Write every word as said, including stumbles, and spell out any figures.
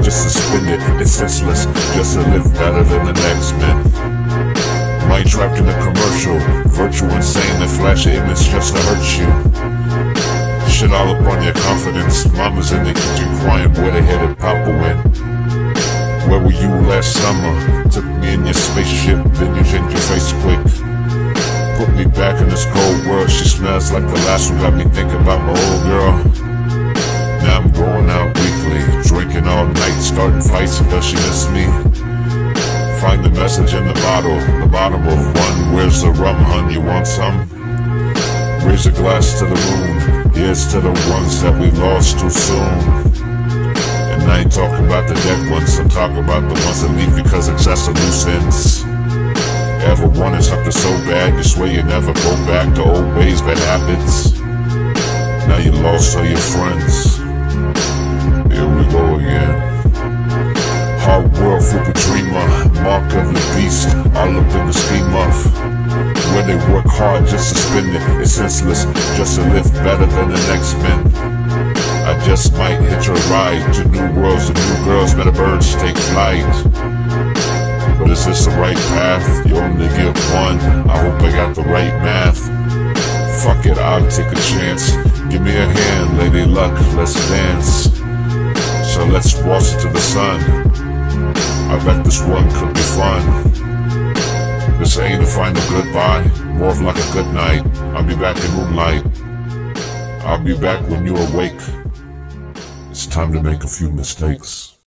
just to spend it. It's senseless, just to live better than the next man. Mind trapped in a commercial, virtual insane, that flash image just to hurt you. Shit all up on your confidence. Mama's in the kitchen crying where they headed Papa went. Where were you last summer? Took me in your spaceship, then you changed your face quick. Put me back in this cold world. She smells like the last one, got me thinking about my old girl. Now I'm going out weekly, drinking all night, starting fights, and does she miss me? Find the message in the bottle, the bottom of one. Where's the rum, hun? You want some? Raise a glass to the moon. Here's to the ones that we lost too soon. And I ain't talking about the dead ones, I'm talking about the ones that leave because excess of loose ends. Ever wanted something so bad, you swear you never go back to old ways, bad habits. Now you lost all your friends. Here we go again. Hard world for the dreamer, mark of the beast, all up in the scheme of where they work hard just to spend it. It's senseless, just to live better than the next man. I just might hitch a ride to new worlds and new girls, better birds take flight. But is this the right path? You only get one, I hope I got the right math. Fuck it, I'll take a chance. Give me a hand, lady luck, let's dance. So let's waltz into the sun. I bet this one could be fun. This ain't a final goodbye, more of like a good night. I'll be back in moonlight. I'll be back when you're awake. It's time to make a few mistakes.